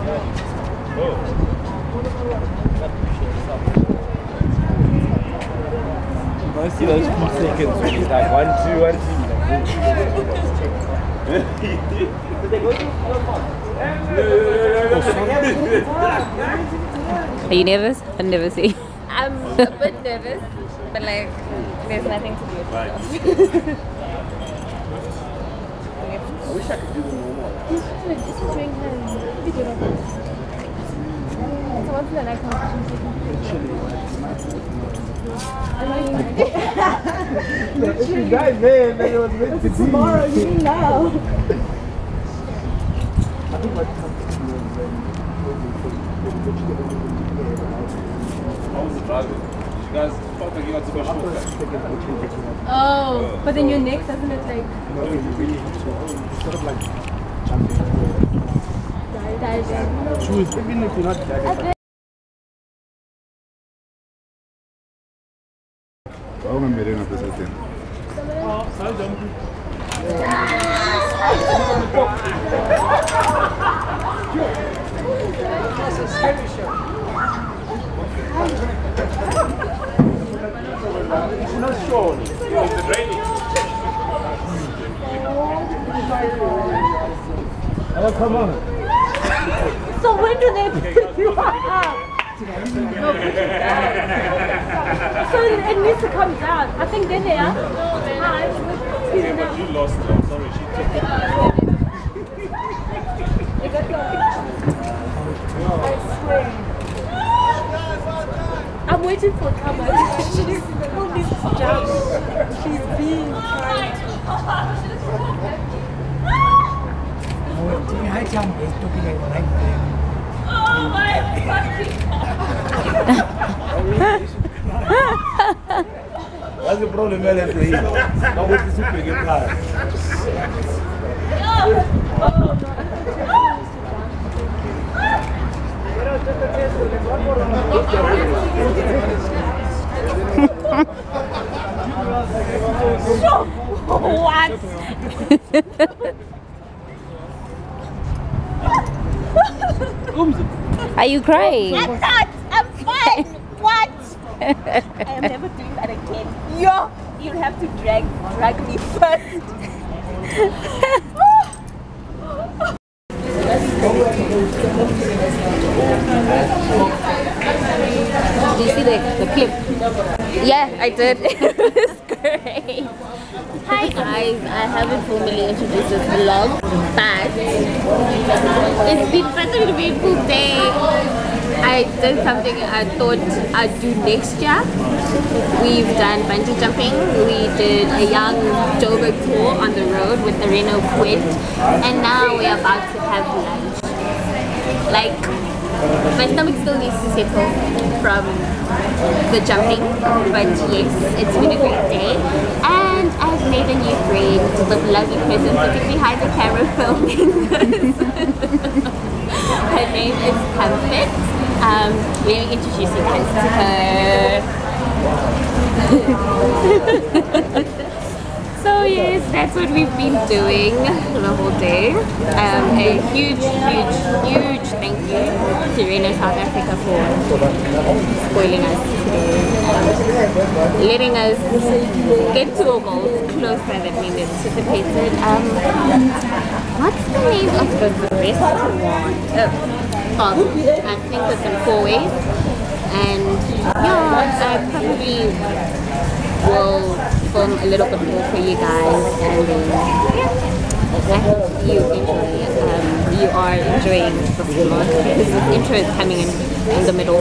I see those few seconds when he's like 1, 2, 1, 2. Are you nervous? I've never seen. I'm a bit nervous, but like, there's nothing to do with it. I wish I could do the normal. This is doing so what's the next If you died there, then it was meant to be. tomorrow, you know. I think what comes to me I was driving. You guys felt like you got to go shortcut. Oh, but then your neck doesn't it like... No, you really have to. Sort of like jumping. Choose, even if you're not diving. Vamos a mirar una cosa así. It's not sure. It's raining. Oh, come on. So when do they pick you up? So it needs to come down. I think then they are. Yeah, but you lost it. I'm sorry, she took it. I'm waiting for Kama. She's on this jump. She's being trying to. High jump is looking like right there. Oh my fucking What's the problem, man? Now what's the super game card? What? Are you crying? I'm not. I'm fine. What? I am never doing that again. You'll have to drag me first. Did you see the clip? Yeah, I did. It was great. Hi guys, I haven't formally introduced this vlog, but it's been such an eventful day. I did something I thought I'd do next year. We've done bungee jumping, we did a young Joburg tour on the road with the Renault Kwid, and now we're about to have lunch. Like, my stomach still needs to settle from the jumping, but yes, it's been a great day. And I've made a new friend, the lovely person sitting behind the camera filming this. Her name is Comfort. Let me introduce you guys to her. So yes, that's what we've been doing the whole day. A huge thank you to Renault South Africa for spoiling us today, letting us get to a goal closer than we anticipated. What's the name of the restaurant? I think it's in 4 ways, and yeah, I probably will film a little bit more for you guys, and then I hope you enjoy it. You are enjoying the vlog because this intro is coming in the middle.